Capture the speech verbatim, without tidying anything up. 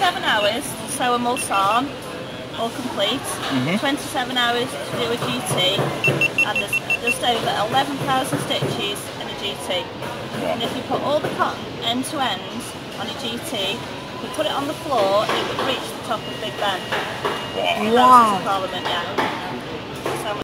twenty-seven hours to sew a mulson, all complete, mm-hmm. twenty-seven hours to do a G T, and there's just over eleven thousand stitches in a G T. Yeah. And if you put all the cotton end to end on a G T, if you put it on the floor, it would reach the top of Big Ben. Wow. Parliament, yeah.